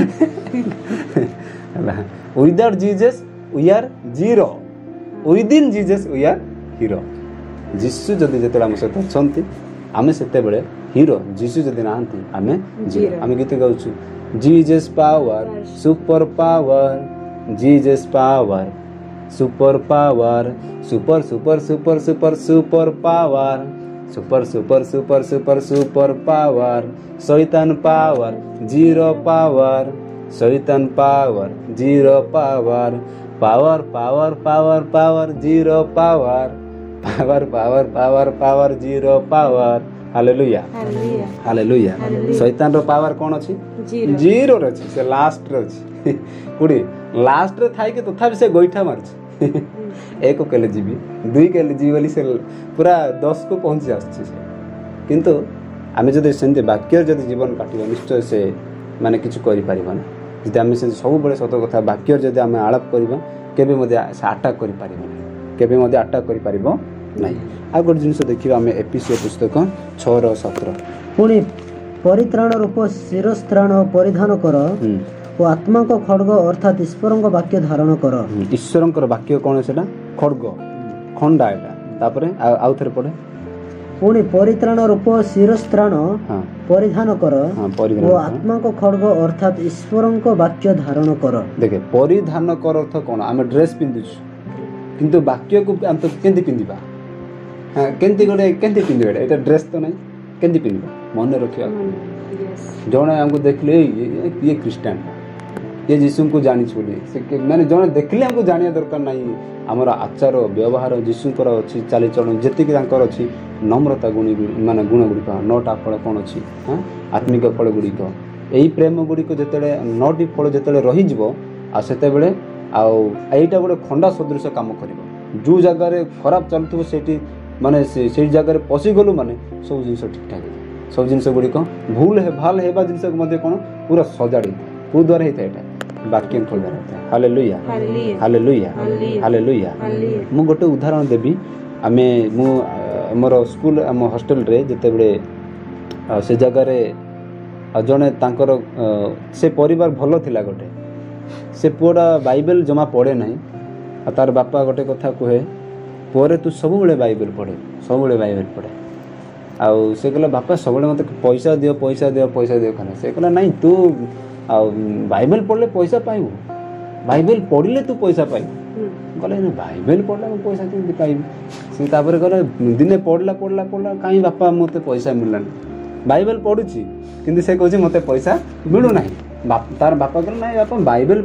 without Jesus we are zero, within Jesus we are hero. ଯୀଶୁ ଯଦି ଯେତେବେଳେ ଆମ ସହିତ ଅଛନ୍ତି ଆମେ ସେତେବେଳେ ହିରୋ, ଯୀଶୁ ଯଦି ନାହାନ୍ତି ଆମେ ଜିରୋ। ଆମେ ଗୀତ ଗାଉଛୁ Jesus power, super power, Jesus power, super power, super super super super super power, super super super super super power, শয়তান power, zero power, শয়তান power, zero power, power power power power, zero power, power power power power, zero power, hallelujah hallelujah hallelujah शैतान रो power कौन अछि zero zero रे अछि से last रे अछि पुडी लास्ट रे थाई के तथापि से गोइठा मारछि एक केले जीवी दुई केले जीवी बोली से पूरा 10 को पहुंची आछि से किंतु आमे जदि सेंते वाक्य जदि जीवन काटिबा निश्चय से माने किछु करि परिबन जदि आमे से सब बळे सत कथा वाक्य जदि आमे आलाप करिबा केबे मध्ये अटैक करि परिबो केबे मध्ये अटैक करि परिबो नाही आ गोट जिंस देखिबा आमे एपीसी पुस्तक 6:17 पुणी परित्राण रूप शिरस्त्राण परिधान कर ओ आत्मा को खड्ग अर्थात ईश्वर वाक्य धारण कर ईश्वर वाक्य कौन सेटा खड्ग खंडा एटा तापरे आउ थरे पड़े पुणी परित्राण रूप शिरस्त्राण परिधान कर ओ आत्मा को खड्ग अर्थात ईश्वर वाक्य धारण कर देखे परिधान कर अर्थ कौन आम ड्रेस पिंधु किंतु वाक्य को हम तो केंती पिंधिबा केंती गोटे केंती पिंधिबा एटा ड्रेस तो नहीं केंती पिंधिबा मन रखिया जने हमको देखले ये क्रिश्चियन ये यीशु को जानि छोले से माने जने देखले हमको जानिया दरकार नहीं हमर आचार व्यवहार यीशु कर अछि चाली चलन जति कि तांकर अछि नम्रता गुणी माने गुण गुडी का नोटा फल कोन अछि हां आत्मिक फल गुडी को एही प्रेम गुडी को जतेले नोटी फल जतेले रहि जिवो आ सेते बेले आ एटा गोटे खंडा सदृश काम करिवो जो जगह रे खराब चलथु सेठी माने से जगह रे पसी गलु माने सब जिंस ठीक ठाक सब जिंस गुडी को भूल है भाल हेबा जिंस मध्ये कोन पूरा सजाडी को द्वारा हेता एटा वाक्य फल द्वारा हेता हालेलुया हालेलुया हालेलुया मु गोटे उदाहरण देबी आमे मु हमर स्कूल हम हॉस्टल रे जते बेले से जगह रे जने तांकर से परिवार भलो थिला गोटे से पुरा बाइबल जमा पढ़े नहीं आ तार बापा गोटे कथा कहे पुरे तू सब बेले बाइबल पढ़े सब बेले बाइबल पढ़े आउ से कहला बापा सब बेले मते पैसा दियो कहना से कहला नहीं तू आ बाइबल पढ़ले पैसा पाइबो बाइबल पढ़ले तू पैसा पाइबो कहले ना बाइबल पढ़ला पैसा केमति पाइबो से तापर कहले दिने पढ़ला काई बापा मते पैसा मिललानी बाइबल पढुची किंतु से कहूची मते पैसा मिलु नाही तार बापा कहले नाही बापा बाइबल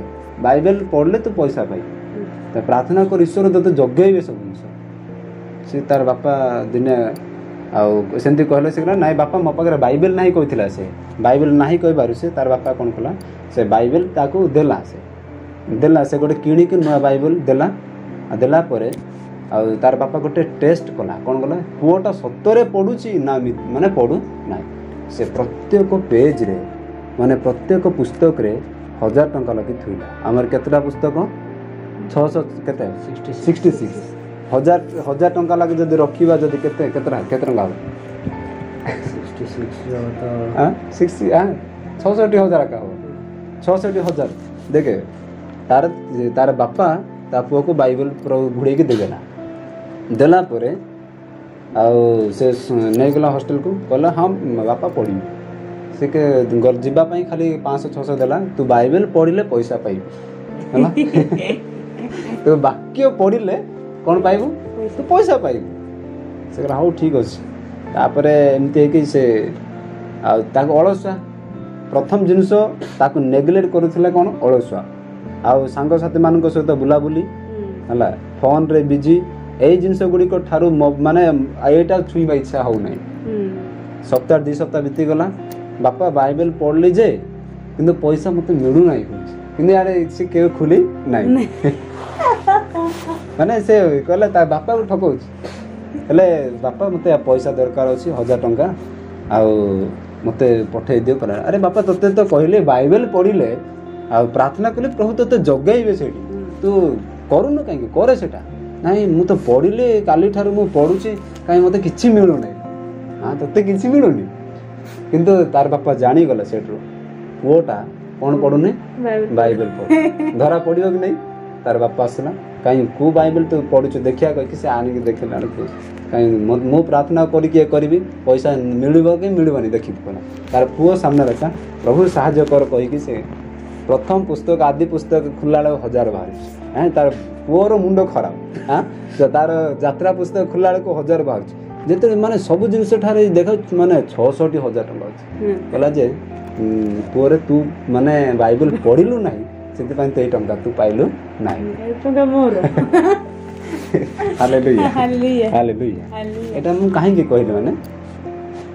पढ़ले तू पैसा पाइबो तो प्रार्थना कर ईश्वर तोते जगेबे सब जिन से तार बापा दिने आउ सेमती कहले से नाई बापा मो पाखे बाइबल नाही कहथिला से बाइबल नाही कहि बारु से तार बापा कोन कला से बाइबल ताको देला से गोटे किणी के नया बाइबल देला परे आ तार बापा गोटे टेस्ट कला कोन कला पुओटा सत्तरे पढुची ना माने पढु नाही से प्रत्येक पेज रे माने प्रत्येक पुस्तक रे 1000 टंका लगी थुइला हमर केतरा पुस्तक 600 केते 66 1000 टंका लगी जदी रखिबा जदी केते टंका 66 तो 60 66000 का हो 66000 देखे तार बापा ता पुओ को बाइबल घुड़े के देला परे आउ से नहीं गला हॉस्टल को कहला हम बापा पढ़ी से के जीवा पाई खाली 500-600 देला तू बाइबल पढ़िले पैसा पाइबू हला तो वाक्य पढ़िले कौन पाइबू तू पैसा पाइबू से हाउ ठीक अछि तापरे एमती है कि से आ ताको अलसुआ प्रथम जिनस ताको नेग्लेक्ट करूथिला कोन अलसुआ आ सांग साथी मानक सहित बुलाबुली हला फोन रे बिजी एई जिनस गुडी को थारु माने एटा छुईबा इच्छा हो नै सप्ताह 2 सप्ताह बीती गला बापा बाइबल पढ़ली जे किंतु पैसा मते मिलु नाही किंतु यार से के खुली नाही माने से कहला ता बापा को ठकौछ हेले बापा मते पैसा दरकार अछि 1000 टंका आ मते पठे दियो कहला अरे बापा तते तो कहले बाइबल पढ़िले आ प्रार्थना कले प्रभु तते जगाइबे सेठी तू करू न काई करे सेटा नहीं मु तो पढ़िले काली ठारू मु पढुची काई मते किछि मिलु नै हां तते किछि मिलुनी किंतु तार बापा जानी गला सेठरो ओटा कोन पढुने बाइबल पढ धरा पडियो कि नहीं तार बापा आसला काई को बाइबल तो पढुछ देखिया कह कि से आनी के देखला को काई मु प्रार्थना करी के करबी पैसा मिलबो कि मिलबनी देखि कोना तार पुओ सामने रखा प्रभु सहाय्य कर कहि कि से प्रथम पुस्तक आदि पुस्तक खुल्ला 1000 बाहर हैं तार पुओर मुंडो खराब हां तो तार यात्रा पुस्तक खुल्ला को 1000 बाहर जेते माने सब जिंस ठारे देख माने 660,000 टंका अछि कहला जे पुओरे तू माने बाइबल पढिलु नाही सेति पय ते टंका तू पाइलु नाही टंका मोर हालेलुया हालेलुया हालेलुया एटा मु काहे के कहले माने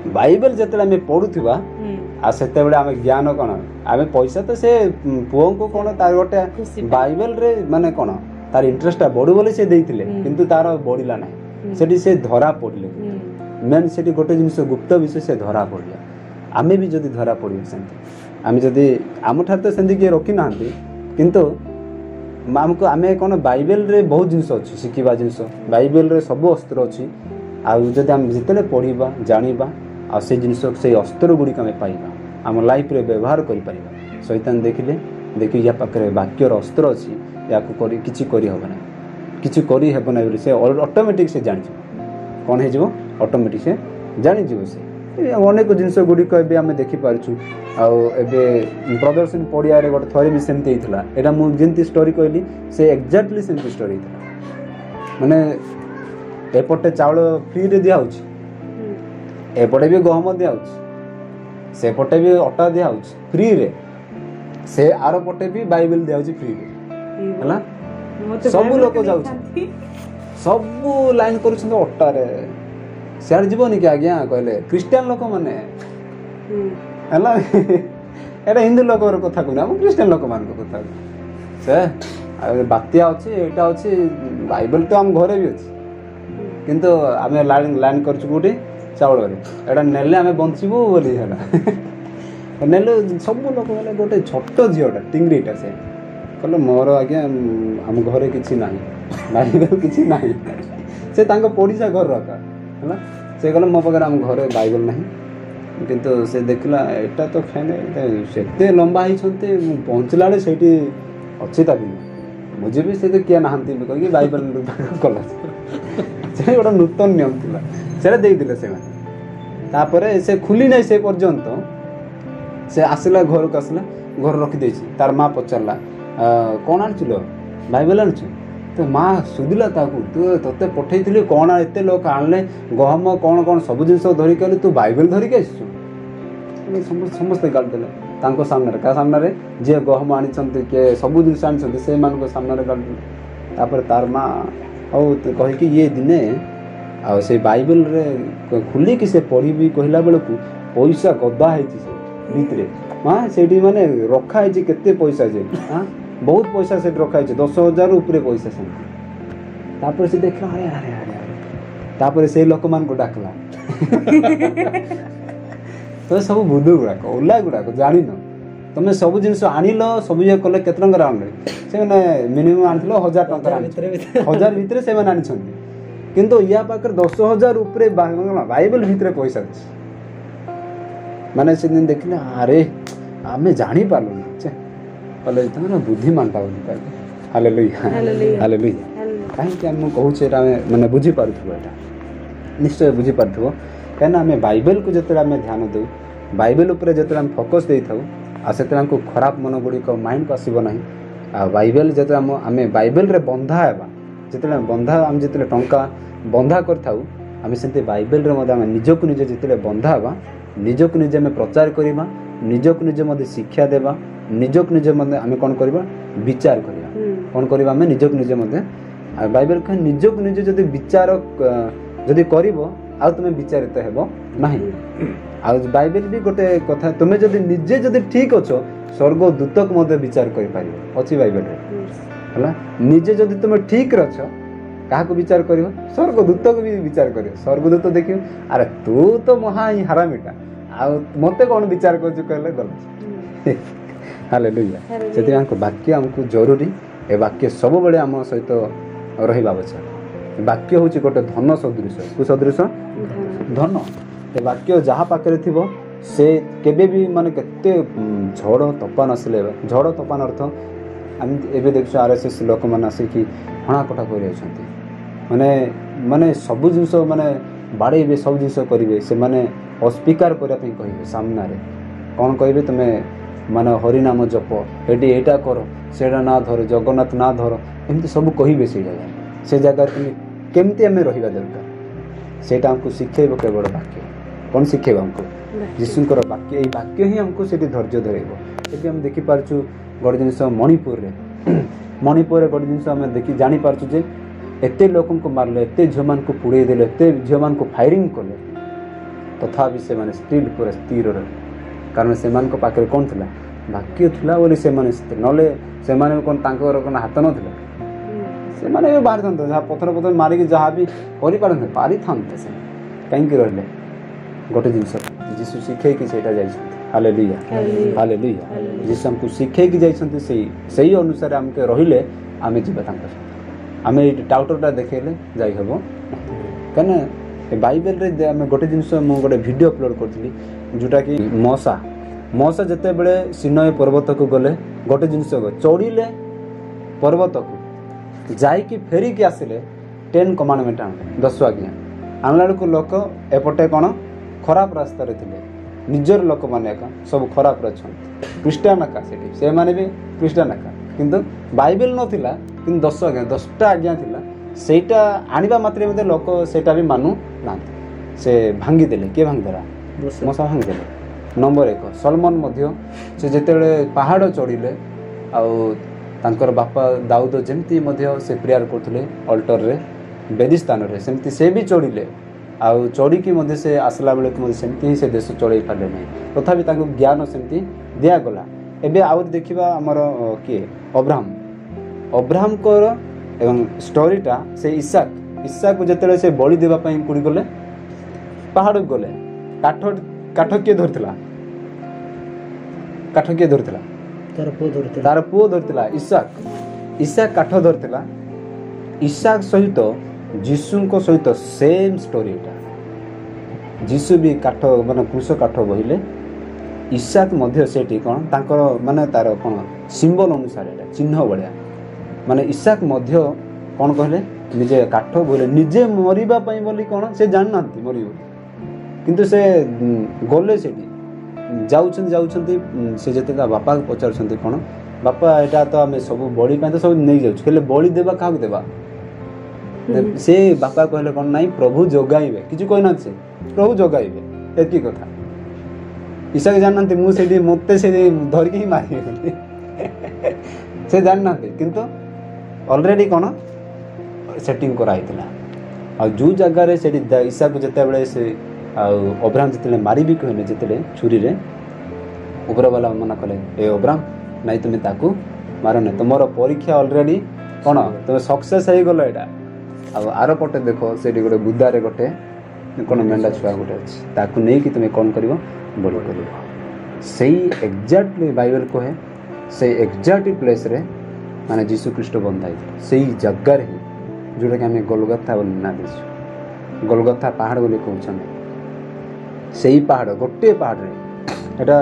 बाइबल जेतेबेले आमे पढुथिबा आ सेतेबेले आमे ज्ञान कोन आमे पैसा तो से पुओं को कोन तार गोटे बाइबल रे माने कोन तार इंटरेस्ट बढ़ू बोले से देइथिले किंतु तार बढ़िला नै सेठी से धरा पड़ले मेन सेठी गोटे जिनिस गुप्त विषय से धरा पड़ला आमे भी जदी धरा पड़ियो सेंती आमे जदी आम ठार तो सेंती के रखी नांती किंतु हमको आमे कोन बाइबल रे बहुत जिनिस अछि सिखिबा जिनिस बाइबल रे सब अस्त्र अछि आ जदी हम जितले पढिबा जानिबा आ से जिनिस से अस्त्र गुडी के पाइबा हम लाइफ रे व्यवहार करि परिबा शैतान देखि या पाखरे वाक्यर अस्त्र अछि या को करी किछि करी होबना किछि करी हेबना से ऑटोमेटिक से जानि कोन हे जबो ऑटोमेटिक से जानि जबो से अनेक जिनिस गुडी को भी आमे देखि पारछु आ एबे प्रदर्शन पडिया रे गोटे थरी भी सेमते हितला एटा मु जिंती स्टोरी कहली से एग्जैक्टली सेमती स्टोरी हितला माने एपटे चावल फ्री रे दिया होछि एपटे भी गहम दिया होछि से पटे भी अटा दिया होछि फ्री रे से आरो पटे भी बाइबल दिया होछि फ्री रे हला सब लोग जाउ सब लाइन करू अटा रे सियार जीवनी कि आज्ञा कहले क्रिश्चियन लोक माने हला एटा हिंदू लोक कथा कहना हम क्रिश्चियन लोक मान कथा से बात्या अछि एटा अछि बाइबल तो हम घरे भी अछि किंतु आमे लाइन करछु गुटी चावल रे एटा नेले आमे बंचिबू बोली हला नेले सब लोक बोले गोटे छोट जियोटा टिंगरीटा से कहले मोर आज्ञा हम घरे किछि नाही बाइबल किछि नाही से तांको पड़िसा घर रखा है से कहले मो पगर हम घरे बाइबल नाही किंतु से देखला एटा तो फैन सेते लंबा ही छते पहुंचला रे सेठी अछि ता दिन मुझे भी से तो किया नाहंती कहि बाइबल कला से गोटा नूतन नियम थिला से दे दिले से तापरे से खुली नहीं से पर्यंत से आसला घर को आसला घर रखी देछि तार मां पचरला कोन आनछिलो बाइबल आनछ तो मां सुदिला ताकू तू तते पठैथिले कोन एते लोक आनले गहम कोन कोन सब जिंस धरि केले तू बाइबल धरि के आछू समस्त गाल देले तांको सामने का सामने रे जे गहम आनी छन्ते के सब जिंस आनी छन्ते से मान को सामने रे गाल तापर तार मां औ कहि कि ये दिने आ से बाइबल रे खुली कि से पढ़ी भी कहला बेल को पैसा गदा है से भीतरे हां सेठी माने रखा है केते पैसा जे हां बहुत पैसा से रखा है 10,000 ऊपर पैसा से तापर से देखला अरे अरे अरे तापर से लोक मान को डाकला तो सब बुद्धू गुडा ओला गुडा को जानि न तमे सब जिंस आनिलो सब ये कले केत टंका आनले से माने मिनिमम आनथिलो 1000 टंका 1000 भीतरे से माने आनि छन्ती किंतु या पाकर 10,000 ऊपर बाइबल भीतरे पैसा अछि माने से दिन देखले अरे आमे जानि पालु छे कले तमरा बुद्धिमान ता बोली पाले हालेलुया हालेलुया काहे कि हम कहू छे माने बुझी पारथबो एटा निश्चय बुझी पारथबो केना हमें बाइबल को जतरा में ध्यान दउ बाइबल ऊपर जतरा हम फोकस देई थाउ आ सेतरा को खराब मन गुडी को माइंड को आसीबो नाही आ बाइबल जतरा हमें बाइबल रे बंधा हेबा जतरा बंधा हम जतले टंका बंधा करथाउ हमें सेते बाइबल रे मदा निजको निजे जतले बंधा हेबा निजको निजे में प्रचार करिबा निजको निजे मदे शिक्षा देबा निजको निजे मदे हमें कोन करबा विचार करिबा कोन करबा हमें निजको निजे मदे बाइबल के निजको निजे जदि विचार जदि करिवो आ तुमे विचारित हेबो नाही आ बाइबल भी गोटे कथा तुमे जदि निजे जदि ठीक अछो स्वर्ग दूतक मदे विचार करि पारिबो अछि बाइबल रे हला निजे जदि तुमे ठीक रछो काहा को विचार करिवो स्वर्ग दूतक भी विचार करिवो स्वर्ग दूत देखियो अरे तू तो महा ही हरामिटा आ मते कोन विचार करछु कहले गल हालेलुया सेति हमको वाक्य हमको जरूरी ए वाक्य सब बेले हम सहित रहिबा आवश्यक वाक्य होची गोटे धन सदृश को सदृश धन ए वाक्य जहा पाकरे थिबो से केबे भी माने केते झड़ तूफान आसले झड़ तूफान अर्थ हम एबे देखछ आरएसएस लोक मन आसे कि हणा कटा करि छथि माने माने सब जिंस माने बाड़ेबे सब जिंस करिवे से माने अस्वीकार करिया पई कहिबे सामना रे कोन कहिबे तमे माने हरि नाम जप एडी एटा करो सेडा ना धर जगन्नाथ ना धर एमती सब कहिबे से जगह तुम केमती हमें रहिबा दरकार सेटा हमको सिखेबो केवल वाक्य कोन सिखेबो हमको यीशुकर वाक्य ए वाक्य ही हमको सेठी धैर्य धरेबो एबे हम देखि पारछु गोटे जिंस मणिपुर रे गोटे जिंस हम देखि जानि पारछु जे एते लोकन को मारले एते झमान को पुड़े देले एते झमान को फायरिंग करले तथापि से स्टिल पूरा स्थिर रहे कारण से पाखे कौन था भाग्य था बोली से ना कौन कौन हाथ नाला से बाहरी था जहाँ पथर पथर मारिक जहाँ भी करें पारि था से कहीं रही गोटे जिन जीशु शिखेकी से हालेलुया हालेलुया जीशु हमको शिखेकी जाइछन्ति सही अनुसार हमके रहिले आमे जीवा तांका आमे टाउटरटा देखेले जाई हबो कने बाइबल रे आमे गोटे जिंस मु गोटे वीडियो अपलोड करथिली जोटा कि मौसा जते बेले सिनय पर्वत को गले गोटे जिंस चढ़िले पर्वत को जाई कि फेरी कि आसिले 10 कमांडमेंट 10 आज्ञा आनला को लोक एपटे कोन खराब रास्ता रे थिले निजर लोक माने का सब खराब रछन क्रिश्चियन का सेठी से माने भी क्रिश्चियन का किंतु बाइबल नथिला किंतु 10 आज्ञा 10टा आज्ञा थिला सेटा आनिबा मात्रे मध्ये लोक सेटा भी मानु ना से भांगी देले के भांगी देला मसा भांगी देले नंबर 1 सलमान मध्य से जेतेले पहाड़ चढ़िले आ तांकर बापा दाऊद जेमती मध्य से प्रेयर करथले अल्टर रे बेदी स्थान रे सेमती से भी चढ़िले आउ चढ़ी की मध्य से आसला बेले को सेमती ही से देश चढ़ई पाले नहीं तथापि तांको ज्ञान सेमती दिया गला एबे आउर देखिबा हमर के अब्राहम को एवं स्टोरीटा से इसाक को जेतेले से बलि देबा पई कुडी गले पहाड़ गले काठ के धरतिला तार पुओ धरतिला इसाक काठ धरतिला इसाक सहित जीशु को सहित सेम स्टोरीटा जीशु भी काठ क्रूस काठ बहिले इसाक मध्य सेठी कौन तांकर माने तार कौन सिंबल अनुसार चिन्ह बलिया माने इसाक मध्य कौन कहले निजे काठ बोले निजे मरिबा पई बोली कौन से जान नांती मरियो किंतु से गले सेठी जाउछन से जते बापा पचारछन्ती कौन बापा एटा तो हमें सब बड़ी पई तो सब नहीं जाउछ केले बड़ी देबा का देबा से बापा कहले कौन नहीं प्रभु जोगाइबे किछु कहना से प्रभु जोगाइबे एकी कथा ईसा के जाननांती मु सेठी मते से धर के ही मारी से जाननांती किंतु ऑलरेडी कौन सेटिंग कराइतला आ जो जगह रे सेठी ईसा को जते बेले से अब्राहम जते मारी भी कहले जते छुरी रे ऊपर वाला मना कले ए अब्राहम नहीं तुम ताकू मारो नहीं तुमर परीक्षा ऑलरेडी कौन तुम सक्सेस हो गल एटा आर पटे देख से गोटे बुदारे गोटे कौन मेंढा छुआ गोटे अच्छी ताकू नहीं कि तुम्हें कौन कर बड़ कर एक्जाक्टली बाइबल कहे से एक्जाक्ट प्लेस रे माने जीशु ख्रीष्ट बंधा से जगार ही जोटा कि आम गोलगथा बोली ना देछु गोलगथा पहाड़ बोली कहते से पहाड़ गोटे पहाड़ रे एटा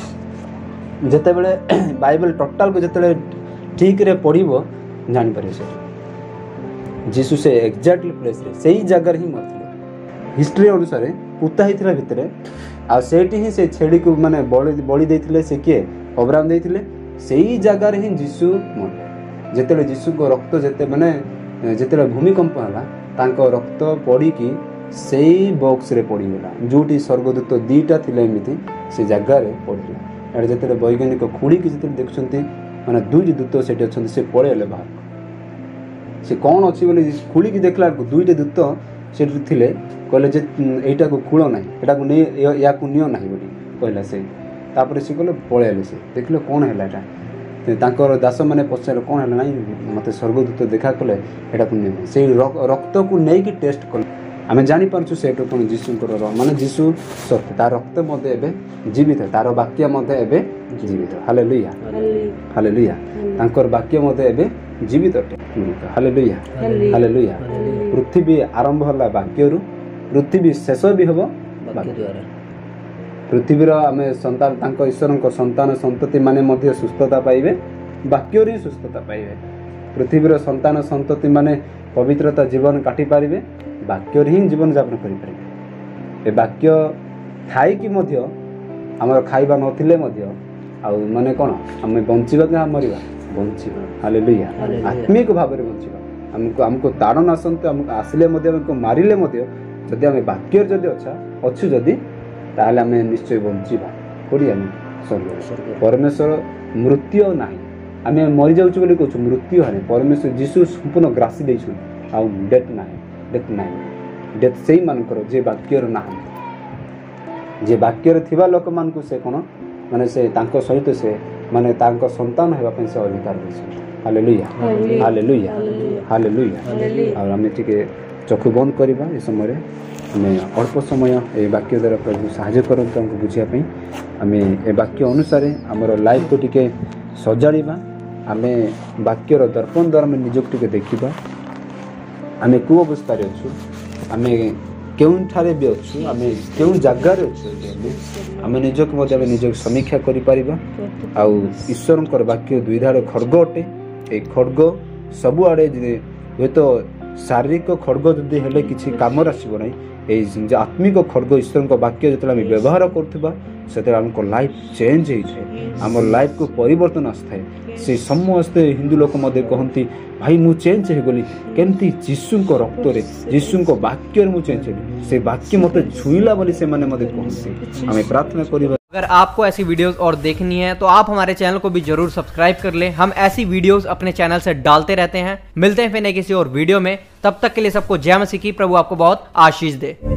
जते बेले बाइबल टोटाल को जते ठीक रे पढ़िबो जानि पारे से जीशु से एक्जाक्टली प्लेस रे सही जगह ही मरथिले हिस्ट्री अनुसार पुता हिथिला भितरे आ सेठी ही से छेड़ी को माने बळी देथिले से के अब्राहम देथिले सही जगह रे ही जीशु मरले जेतेले जीशु को रक्त जेते माने जेतेले भूमिकंप हला तांको रक्त पड़ी की सही बॉक्स रे पड़ी गेला जोटी स्वर्गदूत दीटा थिले एमिति से जगह रे पड़िला एडे जेतेले वैज्ञानिक खुड़ी की जेतेले देखुछंती माने दुई दूत सेठी अछंती से पळेले बाहर से कौन अच्छी बोले खुली की देखला दुईटे दूत से थिले कहले जे एटा को खुलो नाही एटा को नै या को नियो नाही बोली कहला से तापर से कहले पळेले से देखले कौन हैला एटा तांकर दास माने पछार कौन हैला नाही मते स्वर्गदूत देखा कहले एटा को नियो से रक्त को नै की टेस्ट करले आमे जानि पारछु से एटा कोन जीशुकर माने जीशु सत्य तार रक्त मध्ये एबे जीवित तार वाक्य मध्ये एबे जीवित हालेलुया हालेलुया तांकर वाक्य मध्ये एबे जीवित अटे हालेलुया हालेलुया पृथ्वी आरंभ होला वाक्यरु पृथ्वी शेष भी हबो वाक्य द्वारा पृथ्वीर आमे संतान तांको ईश्वरଙ୍କ संतान संतति माने मध्ये सुस्थता पाइबे वाक्यरु ही सुस्थता पाइबे पृथ्वीर संतान संतति माने पवित्रता जीवन काटी पारिबे वाक्यरु ही जीवन यापन करि पारिबे ए वाक्य थाई कि मध्ये हमर खाइबा नथिले मध्ये आ माने कोन हमें बंचिबा कि मरिबा बंचिबा हालेलुया आत्मिक भाव में बंचिबा हमको ताड़न आसंते हमको आसिले मध्ये हमको मारिले मध्ये जदि हम वाक्य जदि अच्छु जदि ताहले हम निश्चय बंचिबा कोडी हम स्वर्ग परमेश्वर मृत्यु नाही आम मरी जाउछु बोली कहछु मृत्यु हाने परमेश्वर जीशु संपूर्ण ग्रासी दैछु आ डेथ नाही डेथ सही मानकर जे वाक्यर ना जे वाक्य थिबा लोक मानकु से कोन माने से तांको सहित से माने तांको संतान हेबा पई से अधिकार देछन। Hallelujah hallelujah hallelujah. और हम टिके चक्षु बंद करबा ए समय रे हमें अल्प समय ए वाक्य द्वारा प्रभु सहायता करंतु हमको बुझिया पई हमें ए वाक्य अनुसार हमर लाइफ को टिके सजाड़ीबा आमे वाक्यर दर्पण द्वारा में निजक टिके देखिबा आमे को अवस्था रे अछु आमे केउन ठारे भी अछु आमे केउन जगह रे अछु आमे निजक मते निजक समीक्षा करि परिबा आ ईश्वरंकर वाक्य दुईधार खड्ग अटे ए खड्ग सब आड़े जे तो शारीरिक खड्ग जदि हेले किछि काम आसीबो नै ए जे आत्मिक खड्ग ईश्वरंकर वाक्य जतला हम व्यवहार करथबा सेते हमको लाइफ चेंज होई थाए हमर लाइफ को परिवर्तन आस्थाए से समस्त हिंदू लोक मध्य कहती भाई मु चेंज हो गली केमती यीशु को रक्त रे यीशु को वाक्य रे मु चेंज होली से वाक्य मते छुईला बोली से माने मते कहते हमें प्रार्थना करिबा। अगर आपको ऐसी वीडियोस और देखनी है तो आप हमारे चैनल को भी जरूर सब्सक्राइब कर लें। हम ऐसी वीडियोस अपने चैनल से डालते रहते हैं। मिलते हैं फिर नए किसी और वीडियो में, तब तक के लिए सबको जय मसीह की। प्रभु आपको बहुत आशीष दे।